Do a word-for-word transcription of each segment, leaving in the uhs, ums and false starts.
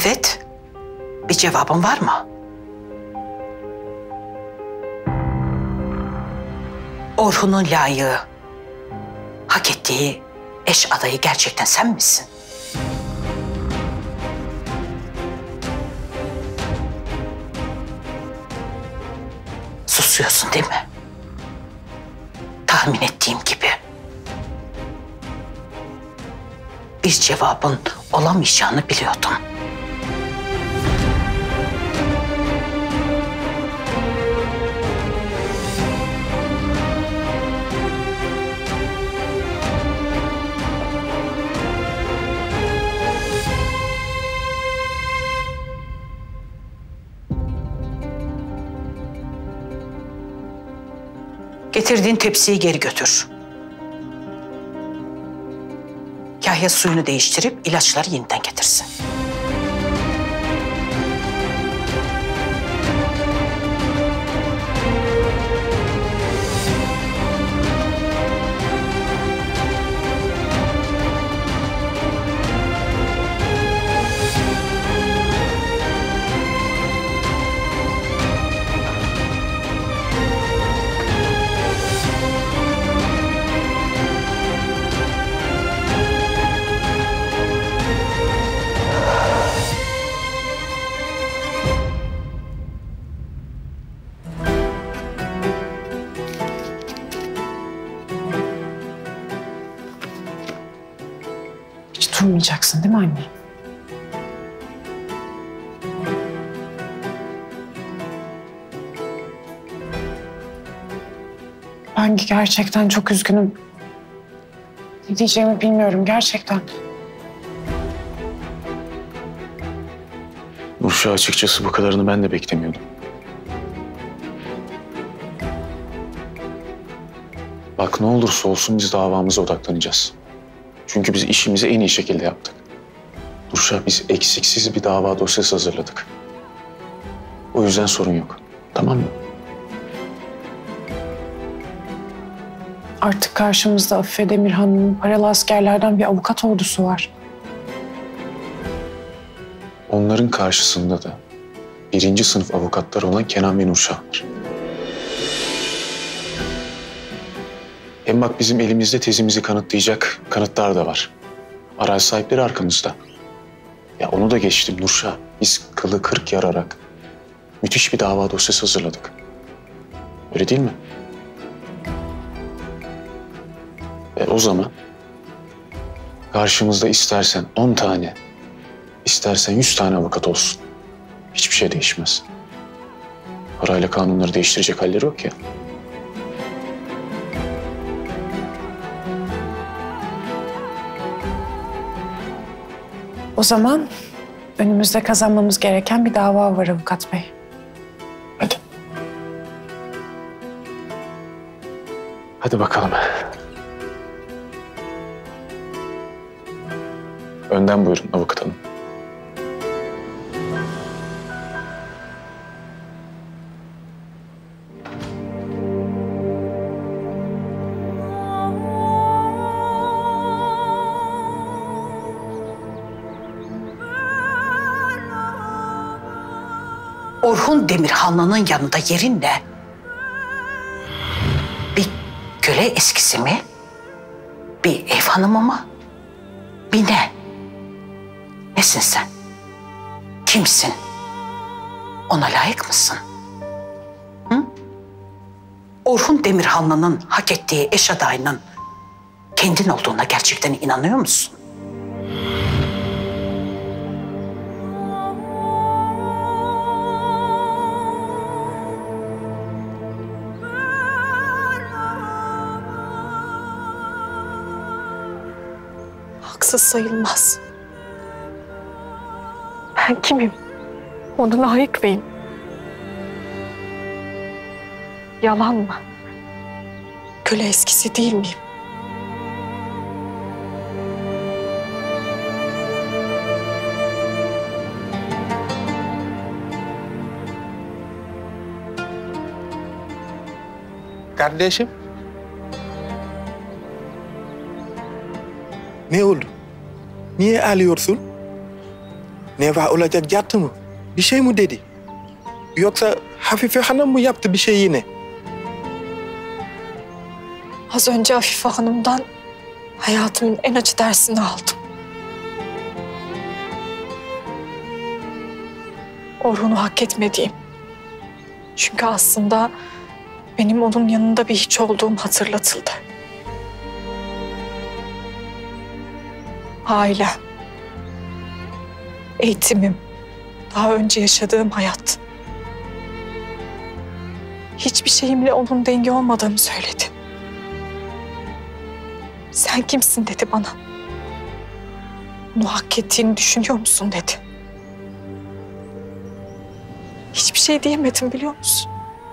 Evet. Bir cevabın var mı? Orhun'un layığı, hak ettiği eş adayı gerçekten sen misin? Susuyorsun değil mi? Tahmin ettiğim gibi. Bir cevabın olamayacağını biliyordum. Getirdiğin tepsiyi geri götür. Kahya suyunu değiştirip ilaçları yeniden getirsin. Durmayacaksın değil mi anne? Ben gerçekten çok üzgünüm. Ne diyeceğimi bilmiyorum gerçekten. Nurşah, açıkçası bu kadarını ben de beklemiyordum. Bak, ne olursa olsun biz davamıza odaklanacağız. Çünkü biz işimizi en iyi şekilde yaptık. Nurşah, biz eksiksiz bir dava dosyası hazırladık. O yüzden sorun yok. Tamam mı? Artık karşımızda Afife Demirhanlı'nın paralı askerlerden bir avukat ordusu var. Onların karşısında da birinci sınıf avukatlar olan Kenan ve Nurşah var. Hem bak, bizim elimizde tezimizi kanıtlayacak kanıtlar da var. Arazi sahipleri arkamızda. Ya onu da geçtim Nurşah. Biz kılı kırk yararak müthiş bir dava dosyası hazırladık. Öyle değil mi? E o zaman karşımızda istersen on tane, istersen yüz tane avukat olsun. Hiçbir şey değişmez. Parayla kanunları değiştirecek halleri yok ya. O zaman önümüzde kazanmamız gereken bir dava var avukat bey. Hadi. Hadi bakalım. Önden buyurun avukat hanım. Orhun Demirhanlı'nın yanında yerin ne? Bir köle eskisi mi? Bir ev hanımı mı? Bir ne? Nesin sen? Kimsin? Ona layık mısın? Hı? Orhun Demirhanlı'nın hak ettiği eş adayının kendin olduğuna gerçekten inanıyor musun? Haksız sayılmaz. Ben kimim? Ona layık mıyım? Yalan mı? Köle eskisi değil miyim? Kardeşim. Ne oldu? Niye ağlıyorsun? Neva olacak yattı mı? Bir şey mi dedi? Yoksa Hafife Hanım mı yaptı bir şey yine? Az önce Hafife Hanım'dan hayatımın en acı dersini aldım. Orhun'u hak etmediğim. Çünkü aslında benim onun yanında bir hiç olduğum hatırlatıldı. Ailem, eğitimim, daha önce yaşadığım hayat. Hiçbir şeyimle onun dengi olmadığımı söyledi. Sen kimsin dedi bana. Bunu hak ettiğini düşünüyor musun dedi. Hiçbir şey diyemedim biliyor musun?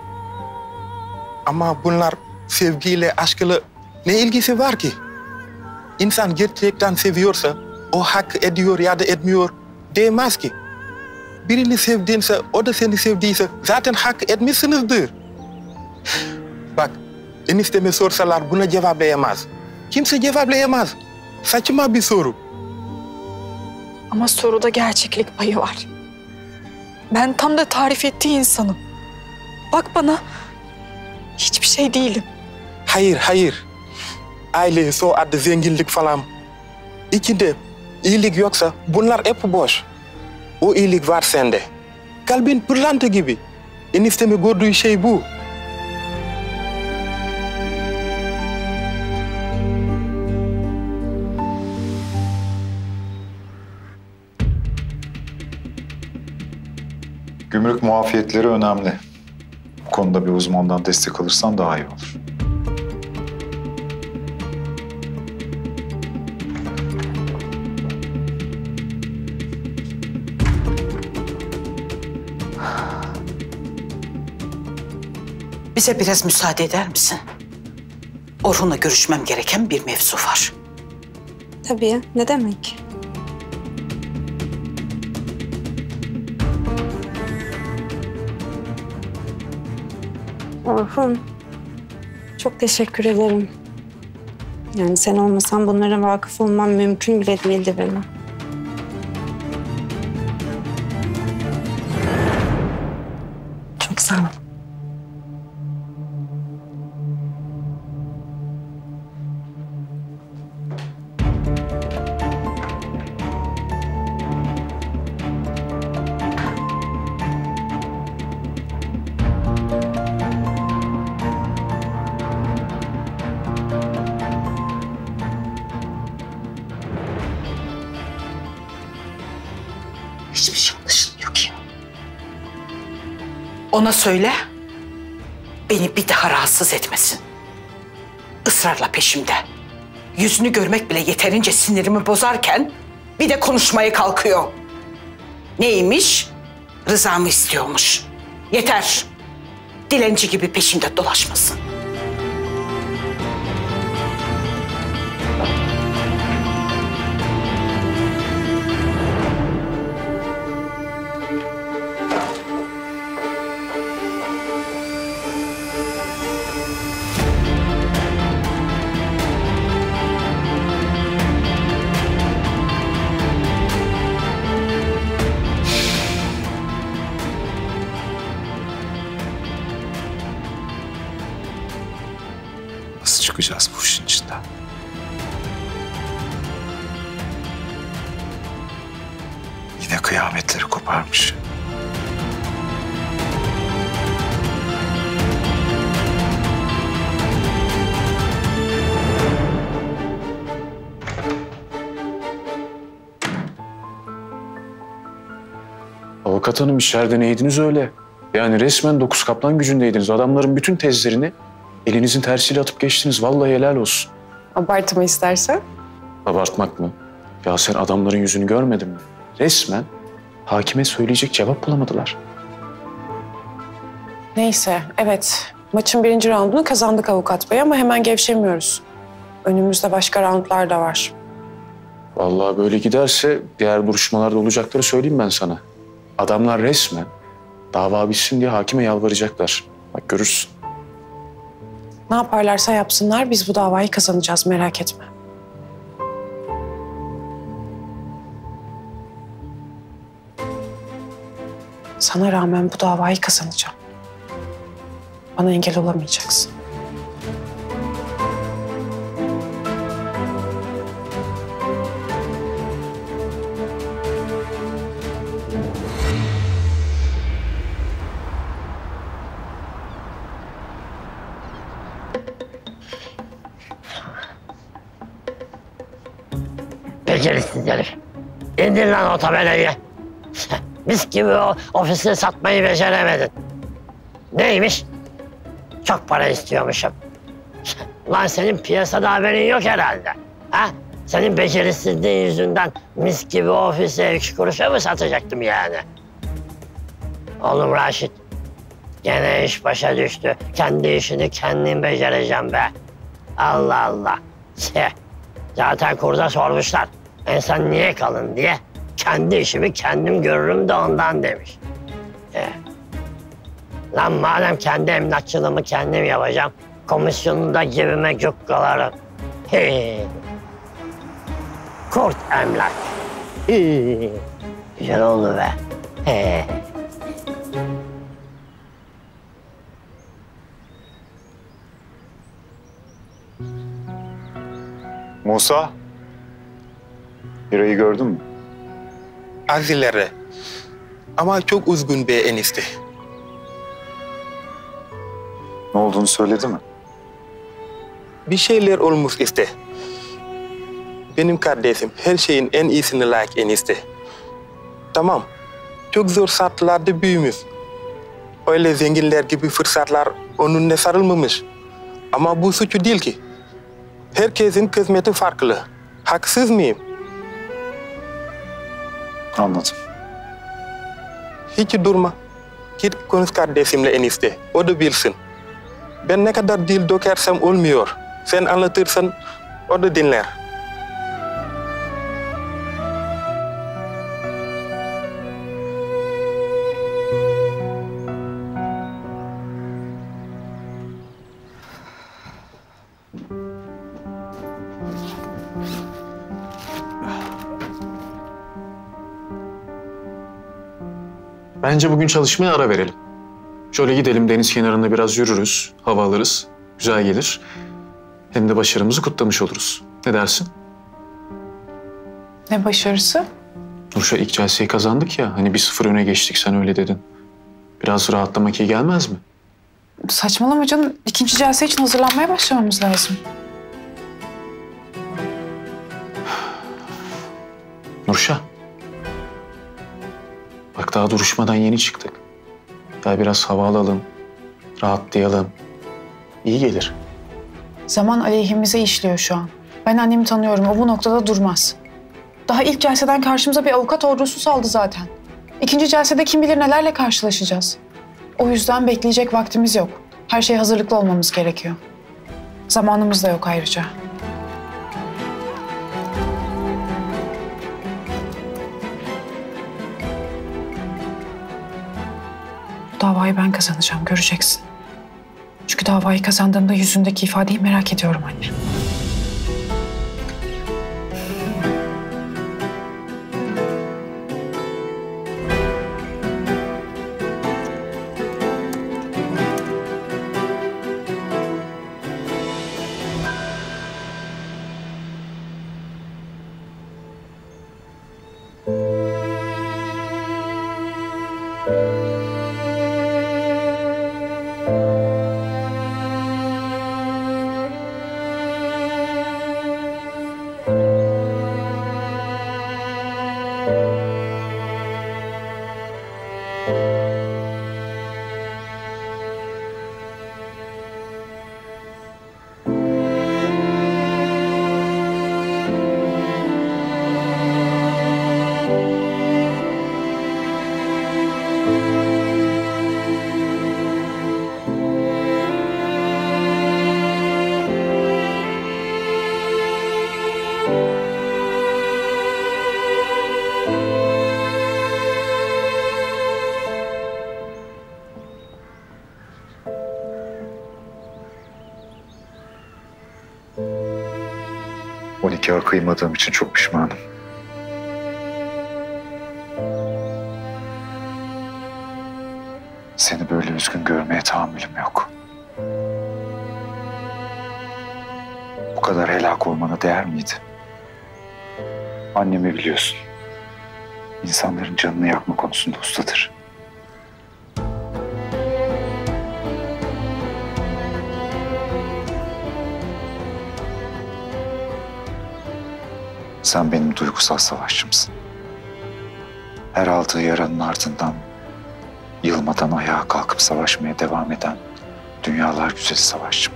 Ama bunlar sevgiyle, aşkla ne ilgisi var ki? İnsan gerçekten seviyorsa o hak ediyor ya da etmiyor demez ki. Birini sevdiğinse, o da seni sevdiyse zaten hak etmişsinizdir. Bak, enişteme sorsalar buna cevaplayamaz. Kimse cevaplayamaz. Saçma bir soru. Ama soruda gerçeklik payı var. Ben tam da tarif ettiği insanım. Bak bana, hiçbir şey değilim. Hayır, hayır. Aile, soyadı, zenginlik falan. İçinde iyilik yoksa bunlar hep boş. O iyilik var sende. Kalbin pırlanta gibi. Enişteme gördüğü şey bu. Gümrük muafiyetleri önemli. Bu konuda bir uzmandan destek alırsan daha iyi olur. Bize biraz müsaade eder misin? Orhun'la görüşmem gereken bir mevzu var. Tabii, ne demek? Orhun, çok teşekkür ederim. Yani sen olmasan bunlara vakıf olmam mümkün bile değildi benim. Çok sağ ol. Hiçbir şey anlaşılmıyor ki. Ona söyle, beni bir daha rahatsız etmesin. Israrla peşimde. Yüzünü görmek bile yeterince sinirimi bozarken bir de konuşmaya kalkıyor. Neymiş? Rızamı istiyormuş. Yeter. Dilenci gibi peşimde dolaşmasın. Nasıl çıkacağız bu işin içinden? Yine kıyametleri koparmış. Avukat hanım, içeride neydiniz öyle? Yani resmen dokuz kaplan gücündeydiniz. Adamların bütün tezlerini elinizin tersiyle atıp geçtiniz. Vallahi helal olsun. Abartma istersen. Abartmak mı? Ya sen adamların yüzünü görmedin mi? Resmen hakime söyleyecek cevap bulamadılar. Neyse, evet. Maçın birinci raundunu kazandık avukat bey ama hemen gevşemiyoruz. Önümüzde başka roundlar da var. Vallahi böyle giderse diğer duruşmalarda olacakları söyleyeyim ben sana. Adamlar resmen dava bitsin diye hakime yalvaracaklar. Bak görürsün. Ne yaparlarsa yapsınlar biz bu davayı kazanacağız, merak etme. Sana rağmen bu davayı kazanacağım. Bana engel olamayacaksın. Beceriksiz herif. İndir lan o tabelayı. Mis gibi o ofisini satmayı beceremedin. Neymiş? Çok para istiyormuşum. Lan senin piyasada haberin yok herhalde. Ha? Senin becerisizliğin yüzünden mis gibi ofise üç kuruşa mı satacaktım yani? Oğlum Raşit, gene iş başa düştü. Kendi işini kendin becereceğim be. Allah Allah. Zaten kurda sormuşlar. İnsan niye kalın diye. Kendi işimi kendim görürüm de ondan demiş. Ee, lan madem kendi emlakçılığımı kendim yapacağım, komisyonu da cebime cukkalarım. Hey. Kurt emlak. Hey. Güzel oldu be. Hey. Musa, Hira'yı gördün mü? Az ileri. Ama çok üzgün be enişte. Ne olduğunu söyledi mi? Bir şeyler olmuş işte. Benim kardeşim her şeyin en iyisini layık enişte. Tamam, çok zor şartlarda büyümüş. Öyle zenginler gibi fırsatlar onunla sarılmamış. Ama bu suçu değil ki. Herkesin kısmeti farklı. Haksız mıyım? Anladım. Hiç durma. Git konuş kardeşimle enişte. O da bilsin. Ben ne kadar dil dökersem olmuyor. Sen anlatırsan o da dinler. Bence bugün çalışmaya ara verelim. Şöyle gidelim, deniz kenarında biraz yürürüz, hava alırız. Güzel gelir. Hem de başarımızı kutlamış oluruz. Ne dersin? Ne başarısı? Nurşa, ilk celseyi kazandık ya. Hani bir sıfır öne geçtik, sen öyle dedin. Biraz rahatlamak iyi gelmez mi? Saçmalama canım. İkinci celse için hazırlanmaya başlamamız lazım. Nurşa. Bak daha duruşmadan yeni çıktık. Daha biraz hava alalım, rahatlayalım. İyi gelir. Zaman aleyhimize işliyor şu an. Ben annemi tanıyorum. O bu noktada durmaz. Daha ilk celseden karşımıza bir avukat ordusu saldı zaten. İkinci celsede kim bilir nelerle karşılaşacağız. O yüzden bekleyecek vaktimiz yok. Her şeye hazırlıklı olmamız gerekiyor. Zamanımız da yok ayrıca. Bu davayı ben kazanacağım, göreceksin. Çünkü davayı kazandığımda yüzündeki ifadeyi merak ediyorum anne. O nikahı kıymadığım için çok pişmanım. seni böyle üzgün görmeye tahammülüm yok. Bu kadar helak olmana değer miydi? Annemi biliyorsun. İnsanların canını yakma konusunda ustadır. Sen benim duygusal savaşçımsın. Her aldığı yaranın ardından yılmadan ayağa kalkıp savaşmaya devam eden dünyalar güzeli savaşçım.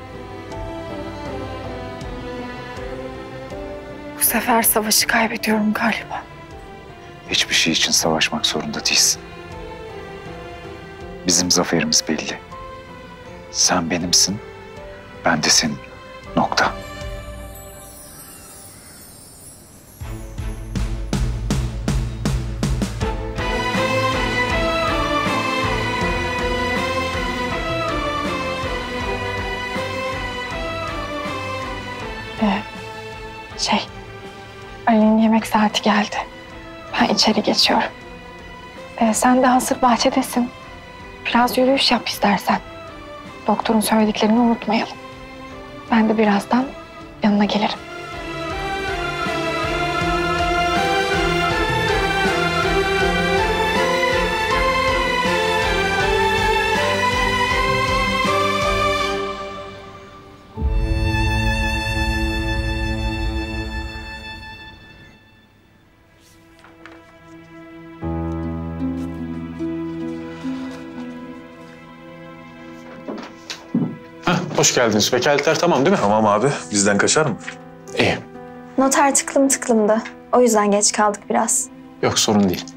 Bu sefer savaşı kaybediyorum galiba. Hiçbir şey için savaşmak zorunda değilsin. Bizim zaferimiz belli. Sen benimsin, ben de senin. Nokta. Ee, şey, Ali'nin yemek saati geldi. Ben içeri geçiyorum. Ee, sen de hazır bahçedesin. Biraz yürüyüş yap istersen. Doktorun söylediklerini unutmayalım. Ben de birazdan yanına gelirim. Hoş geldiniz. Vekaletler tamam değil mi? Tamam abi. Bizden kaçar mı? İyi. Noter tıklım tıklımdı. O yüzden geç kaldık biraz. Yok sorun değil.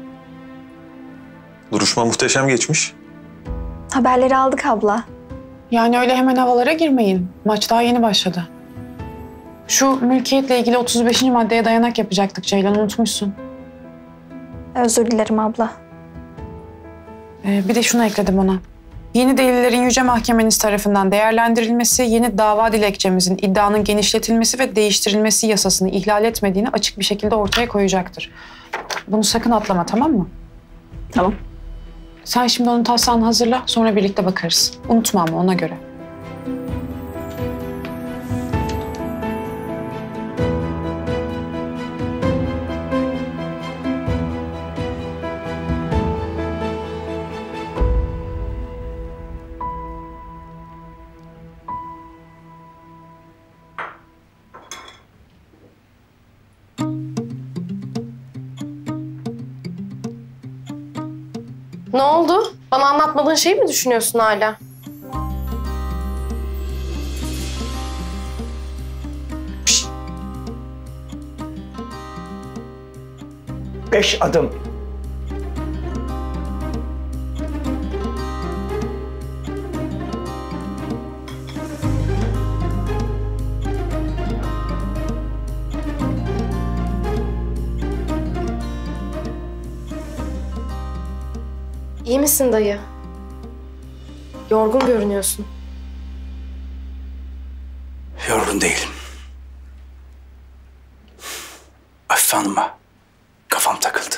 Duruşma muhteşem geçmiş. Haberleri aldık abla. Yani öyle hemen havalara girmeyin. Maç daha yeni başladı. Şu mülkiyetle ilgili otuz beşinci maddeye dayanak yapacaktık Ceylan, unutmuşsun. Özür dilerim abla. Ee, bir de şunu ekledim ona. Yeni delillerin Yüce Mahkemeniz tarafından değerlendirilmesi, yeni dava dilekçemizin iddianın genişletilmesi ve değiştirilmesi yasasını ihlal etmediğini açık bir şekilde ortaya koyacaktır. Bunu sakın atlama, tamam mı? Tamam. Sen şimdi onun taslağını hazırla, sonra birlikte bakarız. Unutma ama ona göre. Ne oldu? Bana anlatmadığın şeyi mi düşünüyorsun hala? Pişt. Beş adım. İyi misin dayı? Yorgun görünüyorsun. Yorgun değilim. Afife Hanım'a kafam takıldı.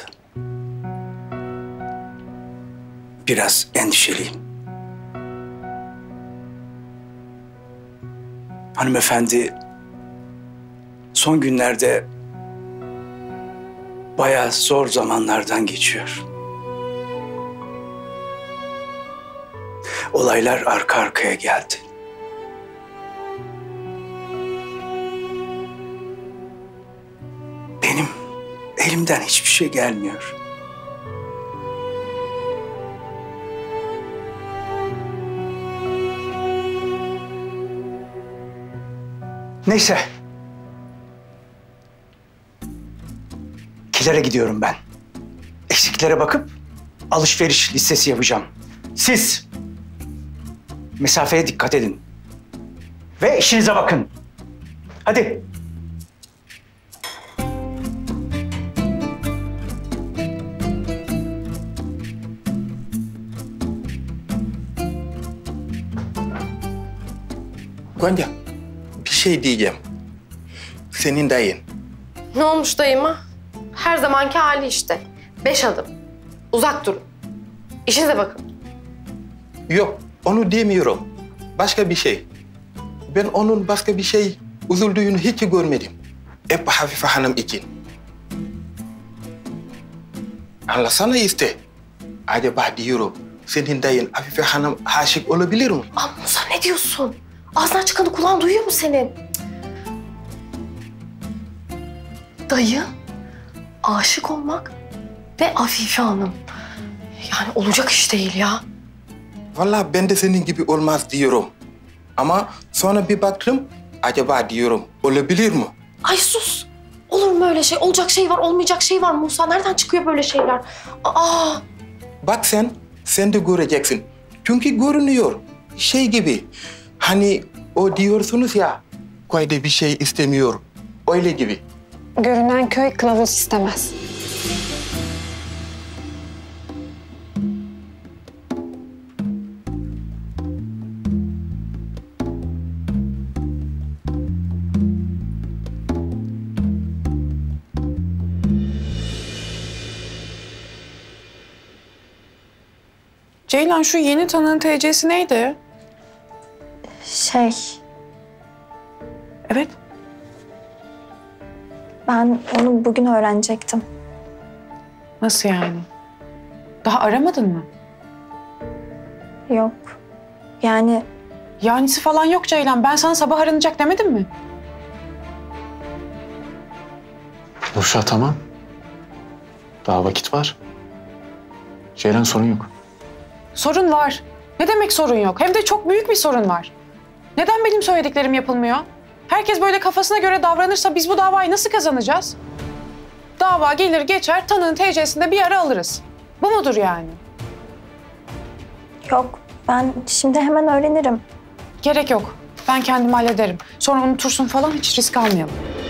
Biraz endişeliyim. Hanımefendi son günlerde bayağı zor zamanlardan geçiyor. Olaylar arka arkaya geldi. Benim elimden hiçbir şey gelmiyor. Neyse. Kilere gidiyorum ben. Eksiklere bakıp alışveriş listesi yapacağım. Siz mesafeye dikkat edin. Ve işinize bakın. Hadi. Gonca, bir şey diyeceğim. Senin dayın. Ne olmuş dayıma? Her zamanki hali işte. Beş adım. Uzak durun. İşinize bakın. Yok, onu demiyorum. Başka bir şey. Ben onun başka bir şey üzüldüğünü hiç görmedim. Hep Hafife Hanım için. Anlasana işte. Acaba diyorum, senin dayın Hafife Hanım aşık olabilir mi? Aa, Musa ne diyorsun? Ağzından çıkanı kulağın duyuyor mu senin? Dayı, aşık olmak ve Afife Hanım. Yani olacak iş değil ya. Vallahi ben de senin gibi olmaz diyorum. Ama sonra bir baktım, acaba diyorum, olabilir mi? Ay sus! Olur mu öyle şey? Olacak şey var, olmayacak şey var Musa. Nereden çıkıyor böyle şeyler? Aa! Bak sen, sen de göreceksin. Çünkü görünüyor. Şey gibi, hani o diyorsunuz ya, köyde bir şey istemiyor. Öyle gibi. Görünen köy kılavuz istemez. Ceylan şu yeni tanığın T C'si neydi? Şey, Evet. ben onu bugün öğrenecektim. Nasıl yani? Daha aramadın mı? Yok. Yani Yanisi falan yok Ceylan. Ben sana sabah aranacak demedim mi? Nurşah tamam. Daha vakit var. Ceylan sorun yok. Sorun var. Ne demek sorun yok? Hem de çok büyük bir sorun var. Neden benim söylediklerim yapılmıyor? Herkes böyle kafasına göre davranırsa biz bu davayı nasıl kazanacağız? Dava gelir geçer, tanığın T C'sini de bir ara alırız. Bu mudur yani? yok. Ben şimdi hemen öğrenirim. Gerek yok. Ben kendim hallederim. Sonra unutursun falan, hiç risk almayalım.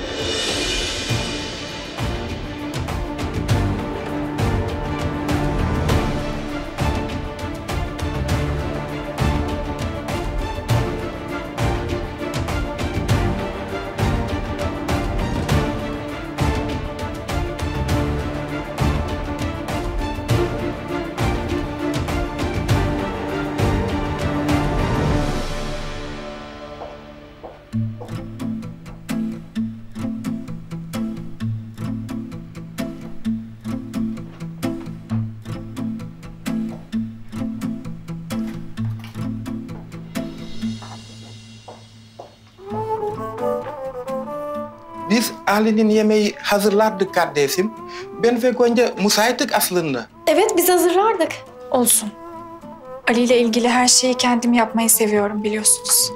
Biz Ali'nin yemeği hazırlardık kardeşim. Ben ve Gonca müsaittik aslında. Evet, biz hazırlardık. Olsun. Ali ile ilgili her şeyi kendim yapmayı seviyorum biliyorsunuz.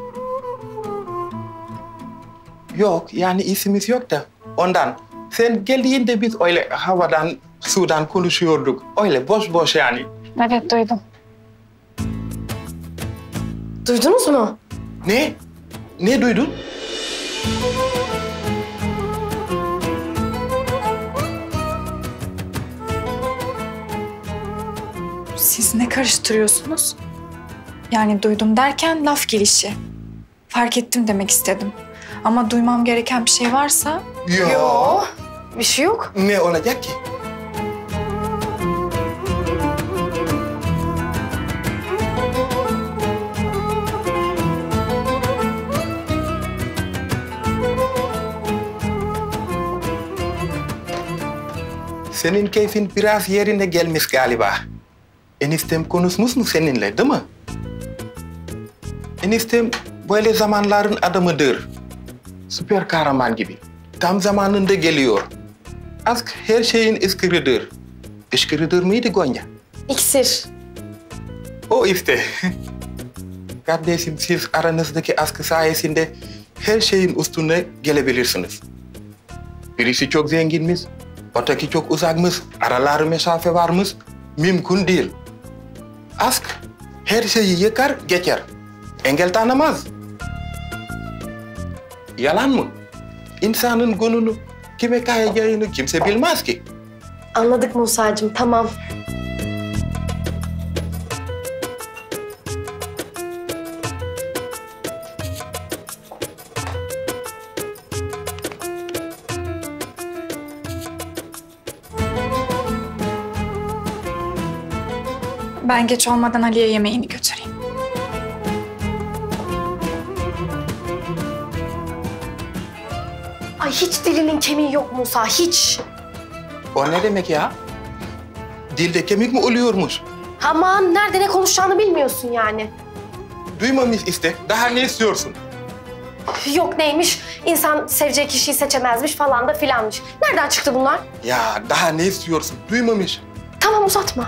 Yok, yani işimiz yok da ondan. Sen geldiğinde biz öyle havadan, sudan konuşuyorduk. Öyle boş boş yani. Evet, duydum. Duydunuz mu? Ne? Ne duydun? Siz ne karıştırıyorsunuz? Yani duydum derken laf gelişi. Fark ettim demek istedim. Ama duymam gereken bir şey varsa... Yok. Yo, bir şey yok. Ne olacak ki? Senin keyfin biraz yerine gelmiş galiba. Eniştem konuşmuş mu seninle, değil mi? Eniştem böyle zamanların adamıdır. Süper kahraman gibi. Tam zamanında geliyor. Aşk her şeyin ıskırıdır. Işkırıdır mıydı Gonca? İksir. O işte. Kardeşim, siz aranızdaki aşkı sayesinde her şeyin üstüne gelebilirsiniz. Birisi çok zenginmiş, öteki çok uzakmış, araları mesafe varmış. Mümkün değil. Aşk her şeyi yıkar geçer. Engel tanımaz. Yalan mı? İnsanın gönlünü kime kayacağını kimse bilmez ki. Anladık Musa'cığım, tamam. Ben geç olmadan Ali'ye yemeğini götüreyim. hiç dilinin kemiği yok Musa, hiç. O ne demek ya? Dilde kemik mi oluyormuş? Aman nerede ne konuşacağını bilmiyorsun yani. Duymamış işte. Daha ne istiyorsun? Yok neymiş, insan seveceği kişiyi seçemezmiş falan da filanmış. Nereden çıktı bunlar? Ya daha ne istiyorsun? Duymamış. Tamam uzatma.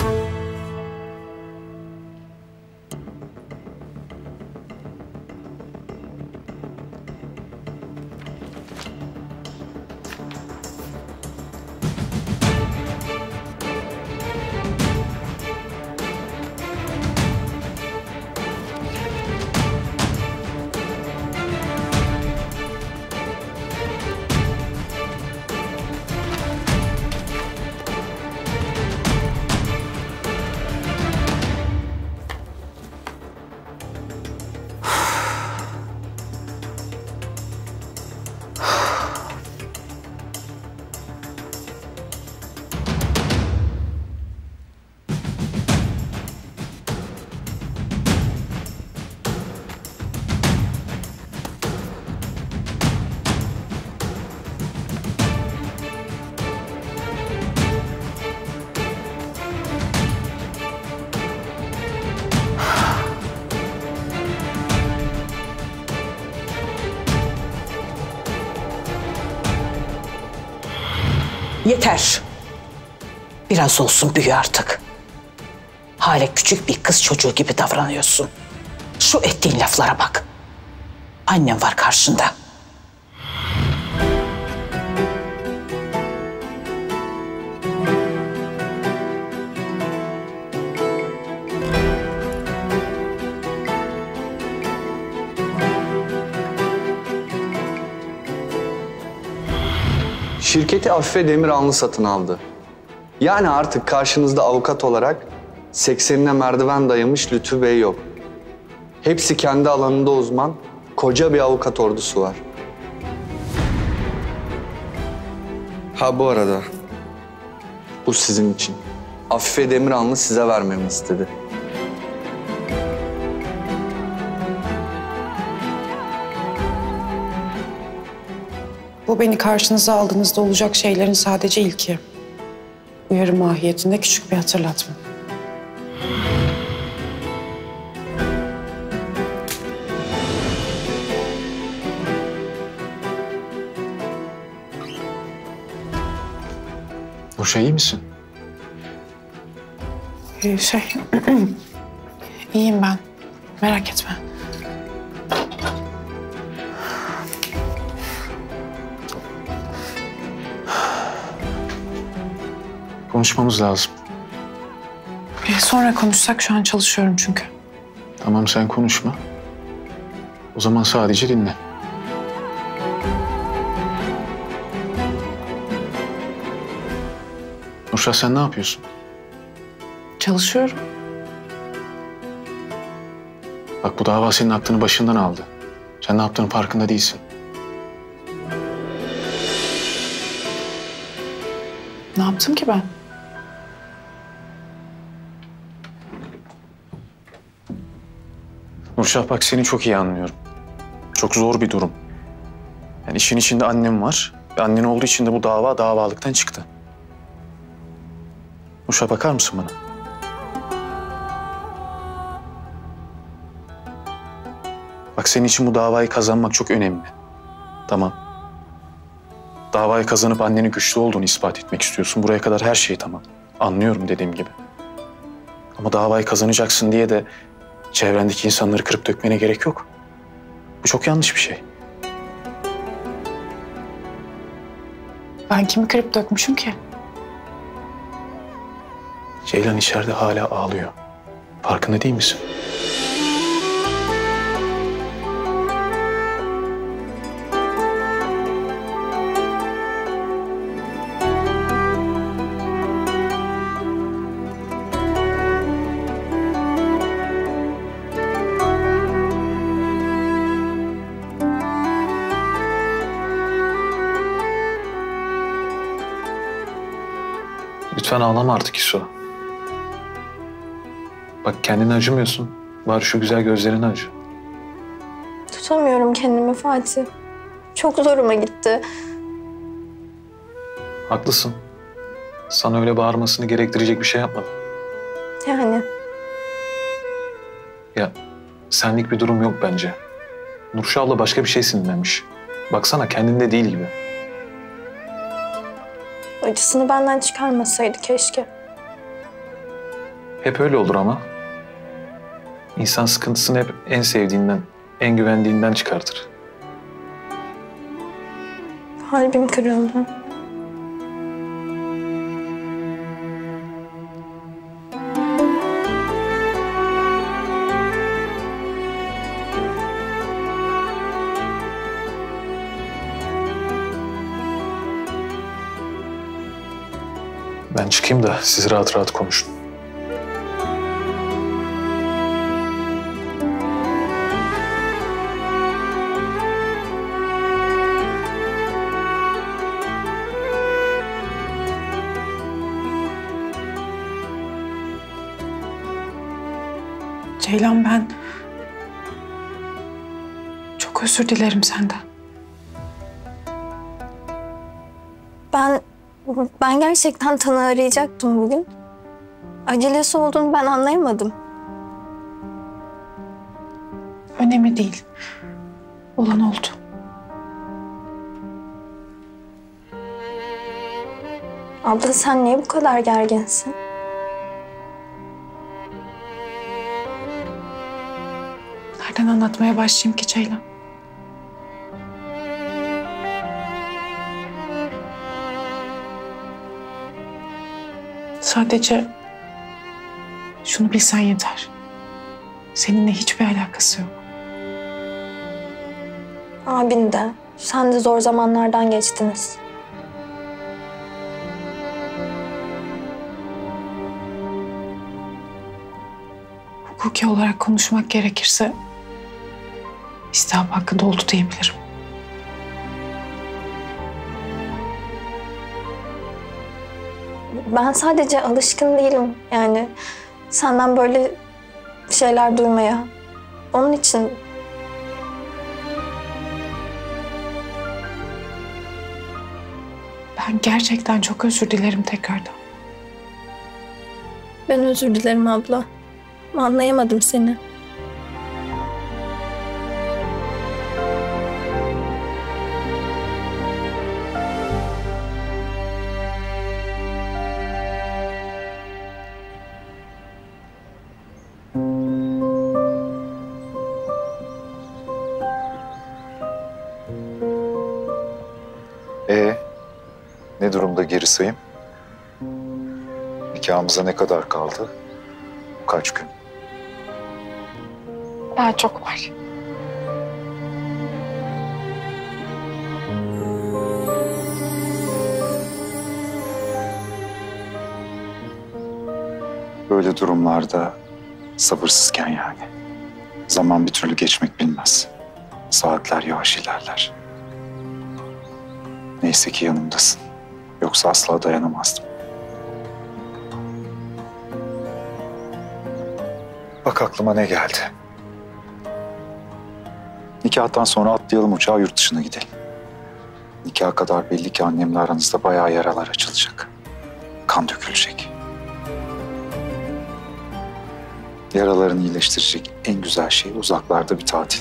Yeter. Biraz olsun büyü artık. Hala küçük bir kız çocuğu gibi davranıyorsun. Şu ettiğin laflara bak. Annem var karşında. Şirketi Afife Demirhanlı satın aldı. Yani artık karşınızda avukat olarak seksenine merdiven dayamış Lütfü Bey yok. Hepsi kendi alanında uzman, koca bir avukat ordusu var. Ha bu arada, bu sizin için. Afife Demirhanlı size vermemi istedi. Bu beni karşınıza aldığınızda olacak şeylerin sadece ilki. Uyarı mahiyetinde küçük bir hatırlatma. Nurşa iyi misin? Ee, şey, iyiyim ben. Merak etme. Konuşmamız lazım. Ee, sonra konuşsak, şu an çalışıyorum çünkü. Tamam sen konuşma. O zaman sadece dinle. Nurşa sen ne yapıyorsun? Çalışıyorum. Bak bu dava senin aklını başından aldı. Sen ne yaptığının farkında değilsin. Ne yaptım ki ben? Nurşah bak seni çok iyi anlıyorum. Çok zor bir durum. Yani işin içinde annem var. Ve annen olduğu için de bu dava davalıktan çıktı. Nurşah bakar mısın bana? Bak senin için bu davayı kazanmak çok önemli. Tamam. Davayı kazanıp annenin güçlü olduğunu ispat etmek istiyorsun. Buraya kadar her şey tamam. Anlıyorum dediğim gibi. Ama davayı kazanacaksın diye de çevrendeki insanları kırıp dökmene gerek yok. Bu çok yanlış bir şey. Ben kimi kırıp dökmüşüm ki? Ceylan içeride hala ağlıyor. Farkında değil misin? Lütfen ağlama artık İso. Bak kendine acımıyorsun. Bari şu güzel gözlerine acı. Tutamıyorum kendimi Fatih. Çok zoruma gitti. Haklısın. Sana öyle bağırmasını gerektirecek bir şey yapmadım. Yani Ya senlik bir durum yok bence. Nurşah abla başka bir şey sinirlenmiş. Baksana kendinde değil gibi. acısını benden çıkarmasaydı keşke. Hep öyle olur ama. İnsan sıkıntısını hep en sevdiğinden, en güvendiğinden çıkartır. Kalbim kırıldı. Ben çıkayım da siz rahat rahat konuşun. Ceylan, ben çok özür dilerim senden. Ben ben gerçekten Tan'ı arayacaktım bugün. Acelesi olduğunu ben anlayamadım. Önemli değil. Olan oldu. Abla sen niye bu kadar gerginsin? Nereden anlatmaya başlayayım ki Ceylan? Sadece şunu bilsen yeter. Seninle hiçbir alakası yok. Abin de, sen de zor zamanlardan geçtiniz. Hukuki olarak konuşmak gerekirse İstihap hakkında oldu diyebilirim. Ben sadece alışkın değilim. Yani senden böyle şeyler duymaya. Onun için... Ben gerçekten çok özür dilerim tekrardan. Ben özür dilerim abla. Anlayamadım seni. Ee, ne durumda geri sayım? Nikahımıza ne kadar kaldı? Kaç gün? Daha çok var. Böyle durumlarda sabırsızken yani. Zaman bir türlü geçmek bilmez. Saatler yavaş ilerler. Neyse ki yanımdasın. Yoksa asla dayanamazdım. Bak aklıma ne geldi. Nikahtan sonra atlayalım uçağa, yurt dışına gidelim. Nikaha kadar belli ki annemle aranızda bayağı yaralar açılacak. Kan dökülecek. Yaralarını iyileştirecek en güzel şey uzaklarda bir tatil.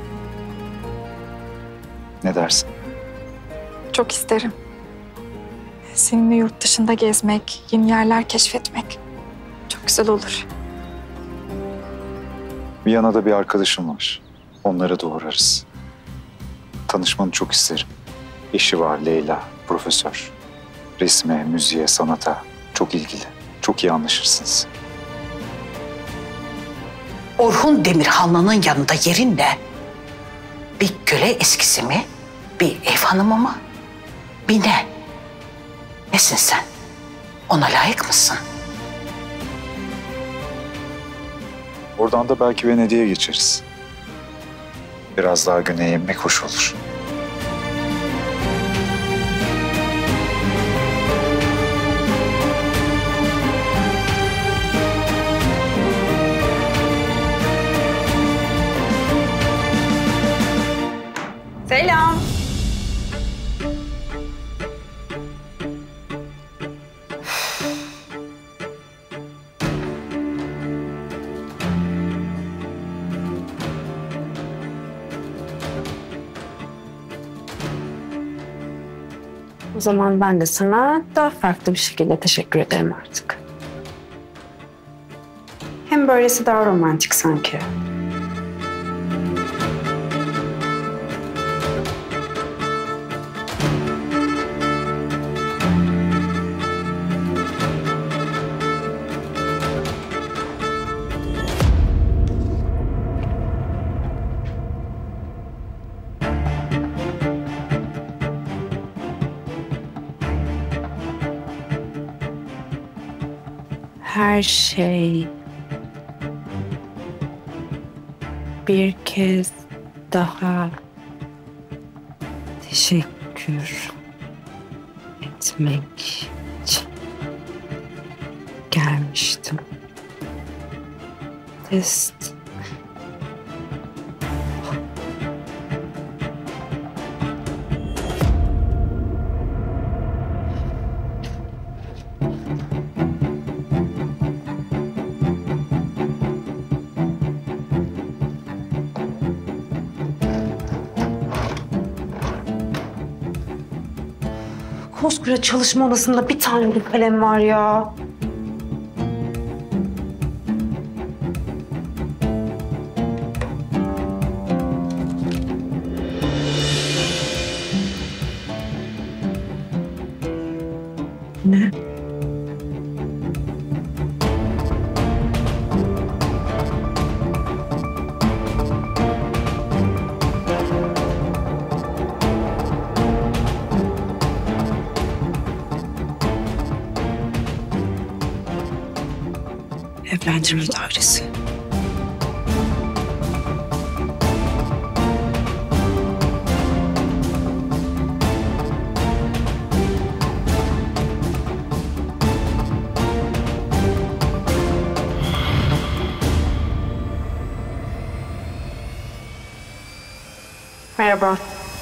Ne dersin? Çok isterim. Seninle yurt dışında gezmek, yeni yerler keşfetmek çok güzel olur. Viyana'da bir arkadaşım var. Onları da uğrarız. Tanışmanı çok isterim. Eşi var Leyla, profesör. Resme, müziğe, sanata çok ilgili. Çok iyi anlaşırsınız. Orhun Demirhanlı'nın yanında yerin ne? Bir köle eskisi mi? Bir ev hanımı mı? Bir ne? Nesin sen? Ona layık mısın? Oradan da belki Venedik'e geçeriz. Biraz daha güneye inmek hoş olur. Selam. O zaman ben de sana daha farklı bir şekilde teşekkür ederim artık. Hem böylesi daha romantik sanki. Her şey bir kez daha teşekkür etmek için gelmiştim. Test. Koskoca çalışma odasında bir tane bir kalem var ya. Ne? Evlendirme dairesi. Merhaba.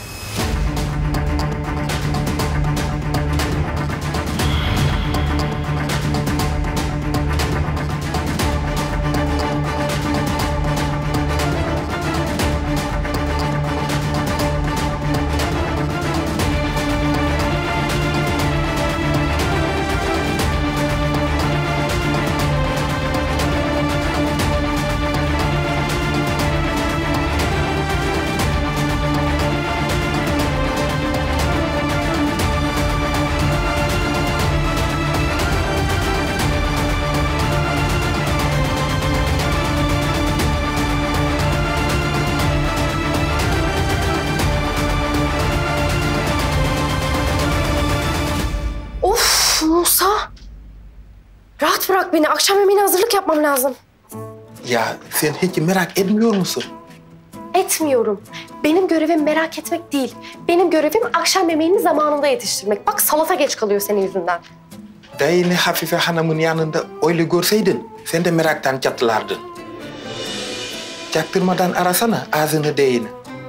Musa, rahat bırak beni. Akşam yemeğine hazırlık yapmam lazım. Ya sen hiç merak etmiyor musun? Etmiyorum. Benim görevim merak etmek değil. Benim görevim akşam yemeğini zamanında yetiştirmek. Bak salata geç kalıyor senin yüzünden. Dayını Hafife Hanım'ın yanında öyle görseydin sen de meraktan çatlardın. Çaktırmadan arasana ağzını değini.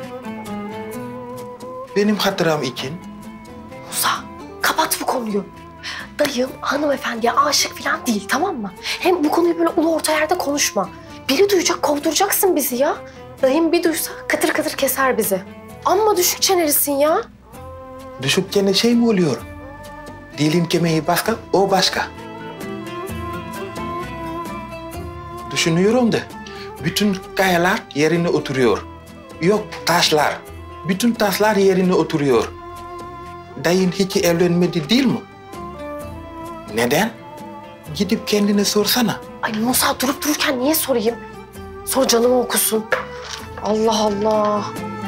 Benim hatıram için. Musa, kapat bu konuyu. Dayım hanımefendiye aşık falan değil, tamam mı? Hem bu konuyu böyle ulu orta yerde konuşma. Biri duyacak, kovduracaksın bizi ya. Dayım bir duysa kıtır kıtır keser bizi. Amma düşük çenelisin ya. Düşük çene şey mi oluyor? Dilin kemiği başka, o başka. Düşünüyorum da bütün kayalar yerine oturuyor. Yok taşlar. Bütün taşlar yerine oturuyor. Dayın hiç evlenmedi değil mi? Neden? Gidip kendine sorsana. Ay Musa durup dururken niye sorayım? Sor canımı okusun. Allah Allah.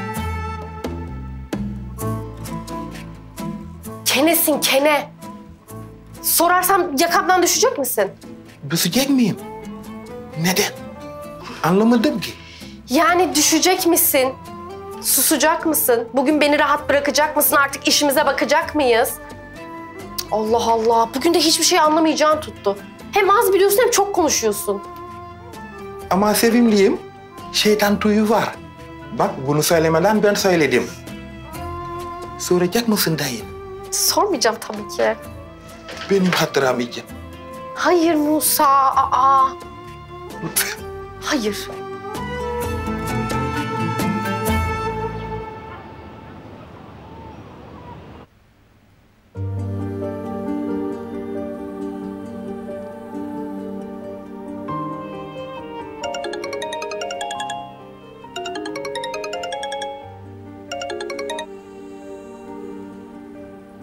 Kenesin kene. Sorarsam yakamdan düşecek misin? Düşecek miyim? Neden? Anlamadım ki. Yani düşecek misin? Susacak mısın? Bugün beni rahat bırakacak mısın? Artık işimize bakacak mıyız? Allah Allah. Bugün de hiçbir şey anlamayacağın tuttu. Hem az biliyorsun hem çok konuşuyorsun. Ama sevimliyim. Şeytan tüyü var. Bak bunu söylemeden ben söyledim. Soracak mısın dayın? Sormayacağım tabii ki. Benim hatıram için. Hayır Musa. Aa. Hayır.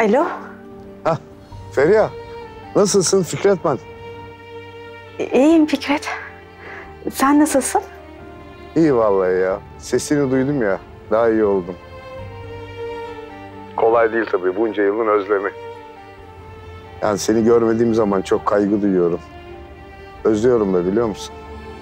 Alo. Hah, Feriha. Nasılsın Fikret ben? İyiyim Fikret. Sen nasılsın? İyi vallahi ya. Sesini duydum ya. Daha iyi oldum. Kolay değil tabii bunca yılın özlemi. Yani seni görmediğim zaman çok kaygı duyuyorum. Özlüyorum da biliyor musun?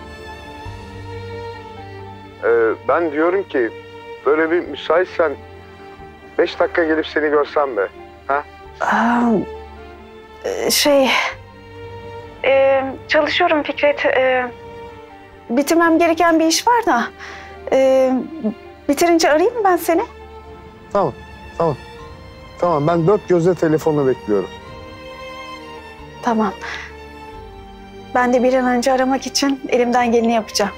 Ee, ben diyorum ki böyle bir müsaitsen beş dakika gelip seni görsem be. Ha? Aa, şey... E, çalışıyorum Fikret. E, bitirmem gereken bir iş var da. E, bitirince arayayım mı ben seni? Tamam, tamam. Tamam, ben dört gözle telefonu bekliyorum. Tamam. Ben de bir an önce aramak için elimden geleni yapacağım.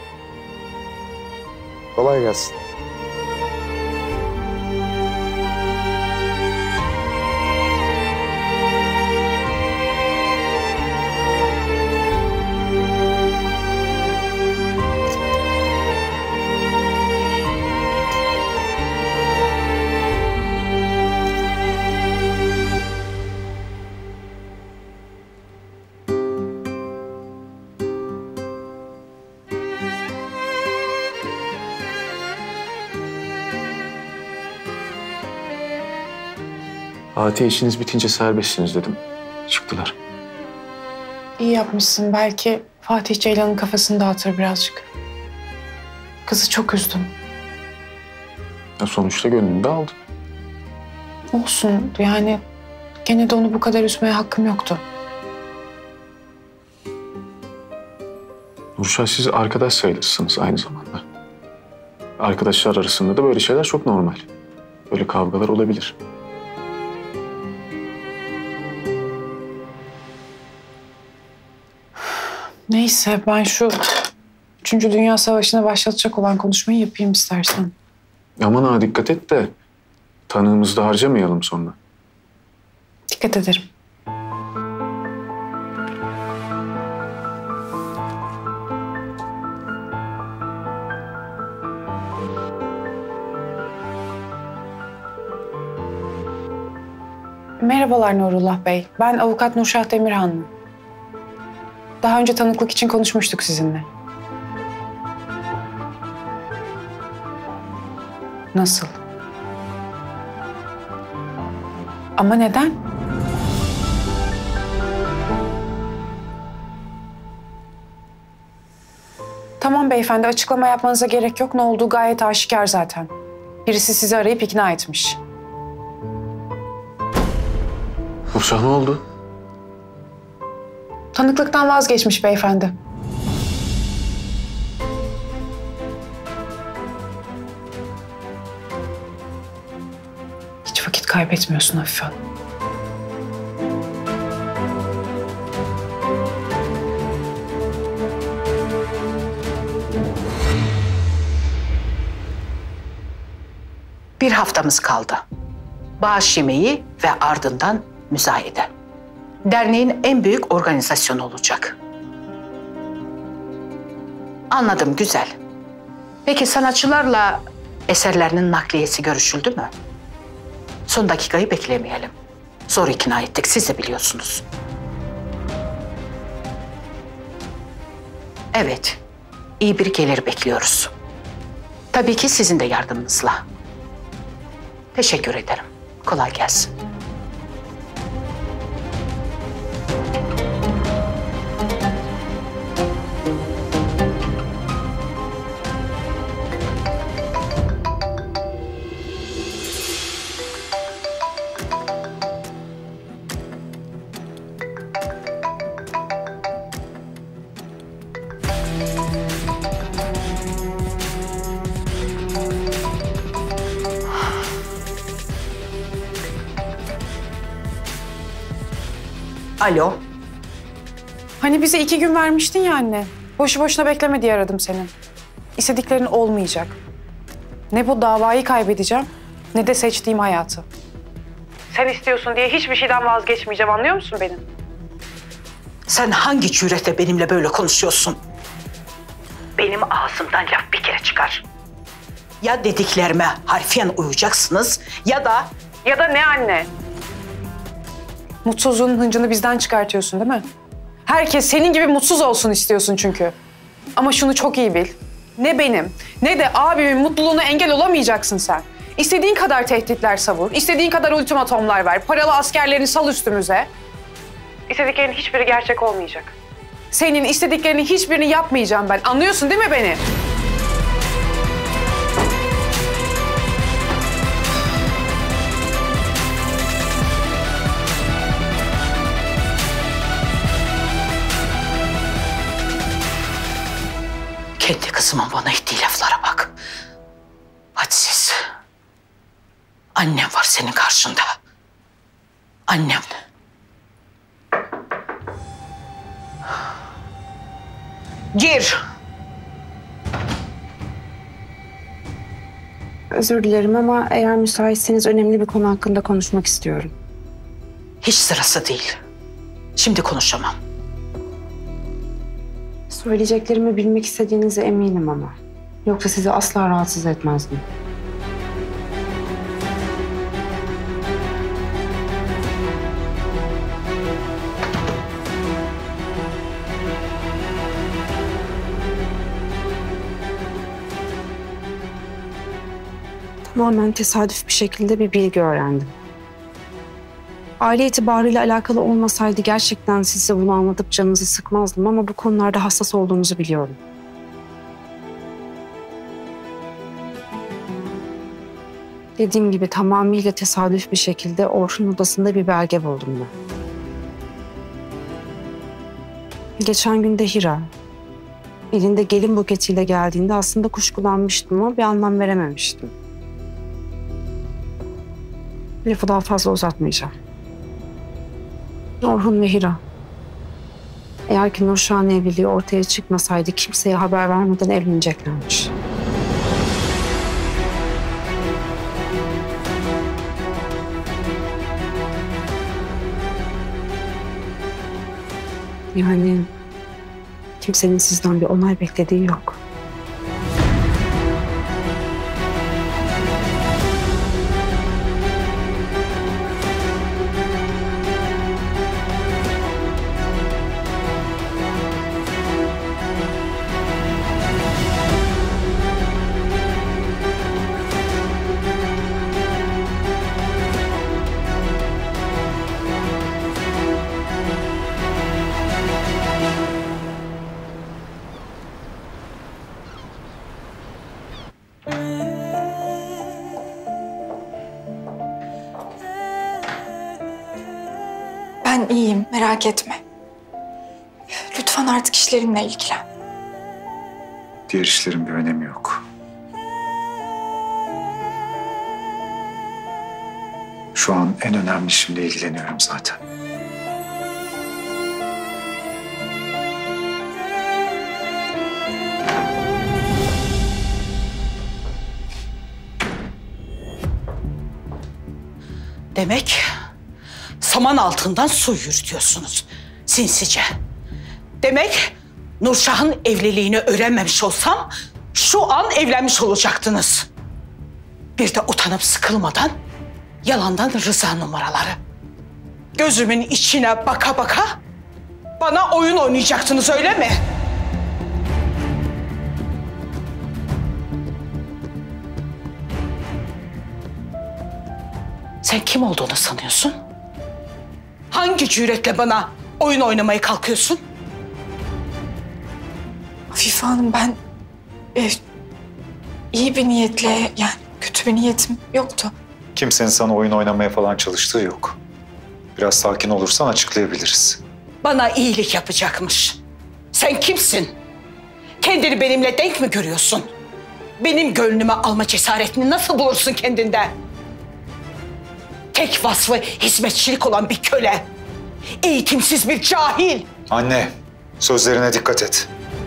Kolay gelsin. Fatih işiniz bitince serbestsiniz dedim. Çıktılar. İyi yapmışsın. Belki Fatih Ceylan'ın kafasını dağıtır birazcık. Kızı çok üzdüm. Ya sonuçta gönlünü de aldı. Olsun yani gene de onu bu kadar üzmeye hakkım yoktu. Nurşah, siz arkadaş sayılırsınız aynı zamanda. Arkadaşlar arasında da böyle şeyler çok normal. Böyle kavgalar olabilir. Neyse ben şu Üçüncü Dünya Savaşı'na başlatacak olan konuşmayı yapayım istersen. Aman ha, dikkat et de tanığımızı da harcamayalım sonra. Dikkat ederim. Merhabalar Nurullah Bey. Ben avukat Nurşah Demirhanlı. Daha önce tanıklık için konuşmuştuk sizinle. Nasıl? Ama neden? Tamam beyefendi, açıklama yapmanıza gerek yok. Ne olduğu gayet aşikar zaten. Birisi sizi arayıp ikna etmiş. Nurşah, ne oldu? Tanıklıktan vazgeçmiş beyefendi. Hiç vakit kaybetmiyorsun Hafife Hanım. Bir haftamız kaldı. Bağış yemeği ve ardından müzayede. Derneğin en büyük organizasyonu olacak. Anladım, güzel. Peki sanatçılarla eserlerinin nakliyesi görüşüldü mü? Son dakikayı beklemeyelim. Zor ikna ettik, siz de biliyorsunuz. Evet, iyi bir gelir bekliyoruz. Tabii ki sizin de yardımınızla. Teşekkür ederim. Kolay gelsin. Alo. Hani bize iki gün vermiştin ya anne. Boşu boşuna bekleme diye aradım seni. İstediklerin olmayacak. Ne bu davayı kaybedeceğim, ne de seçtiğim hayatı. Sen istiyorsun diye hiçbir şeyden vazgeçmeyeceğim, anlıyor musun beni? Sen hangi cüretle benimle böyle konuşuyorsun? Benim ağzımdan laf bir kere çıkar. Ya dediklerime harfiyen uyacaksınız ya da... Ya da ne anne? Mutsuzluğun hıncını bizden çıkartıyorsun değil mi? Herkes senin gibi mutsuz olsun istiyorsun çünkü. Ama şunu çok iyi bil. Ne benim ne de abimin mutluluğuna engel olamayacaksın sen. İstediğin kadar tehditler savur, istediğin kadar ultimatomlar ver, paralı askerlerini sal üstümüze. İstediklerinin hiçbiri gerçek olmayacak. Senin istediklerinin hiçbirini yapmayacağım ben. Anlıyorsun değil mi beni? Kendi kızımın bana ettiği laflara bak. Hadsiz. Annem var senin karşında. Annem. Gir. Özür dilerim ama eğer müsaitseniz önemli bir konu hakkında konuşmak istiyorum. Hiç sırası değil. Şimdi konuşamam. Söyleyeceklerimi bilmek istediğinize eminim ama. Yoksa sizi asla rahatsız etmezdim. Tamamen tesadüf bir şekilde bir bilgi öğrendim. Aile itibarıyla alakalı olmasaydı gerçekten size bunu anlatıp canınızı sıkmazdım ama bu konularda hassas olduğunuzu biliyorum. Dediğim gibi tamamıyla tesadüf bir şekilde Orhun odasında bir belge buldum ben. Geçen gün de Hira, elinde gelin buketiyle geldiğinde aslında kuşkulanmıştım ama bir anlam verememiştim. Lafı daha fazla uzatmayacağım. Orhun ve Hira. Eğer ki Nurşah'ın evliliği ortaya çıkmasaydı kimseye haber vermeden evleneceklermiş. Yani kimsenin sizden bir onay beklediği yok. Ben iyiyim, merak etme. Lütfen artık işlerinle ilgilen. Diğer işlerin bir önemi yok. Şu an en önemli işimle ilgileniyorum zaten. Demek saman altından su yürütüyorsunuz sinsice. Demek Nurşah'ın evliliğini öğrenmemiş olsam şu an evlenmiş olacaktınız. Bir de utanıp sıkılmadan yalandan rıza numaraları. Gözümün içine baka baka bana oyun oynayacaktınız öyle mi? Sen kim olduğunu sanıyorsun? Hangi cüretle bana oyun oynamaya kalkıyorsun? Afife Hanım ben e, iyi bir niyetle yani kötü bir niyetim yoktu. Kimsenin sana oyun oynamaya falan çalıştığı yok. Biraz sakin olursan açıklayabiliriz. Bana iyilik yapacakmış. Sen kimsin? Kendini benimle denk mi görüyorsun? Benim gönlüme alma cesaretini nasıl bulursun kendinde? Tek vasfı hizmetçilik olan bir köle. Eğitimsiz bir cahil. Anne, sözlerine dikkat et.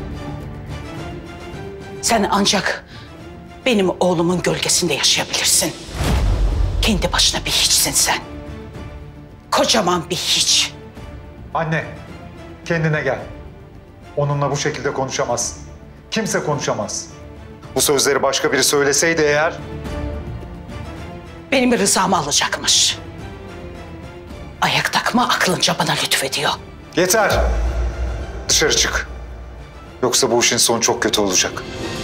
Sen ancak benim oğlumun gölgesinde yaşayabilirsin. Kendi başına bir hiçsin sen. Kocaman bir hiç. Anne, kendine gel. Onunla bu şekilde konuşamazsın. Kimse konuşamaz. Bu sözleri başka biri söyleseydi eğer... Benim rızamı alacakmış. Ayak takma aklınca bana lütfediyor. Yeter. Dışarı çık. Yoksa bu işin sonu çok kötü olacak.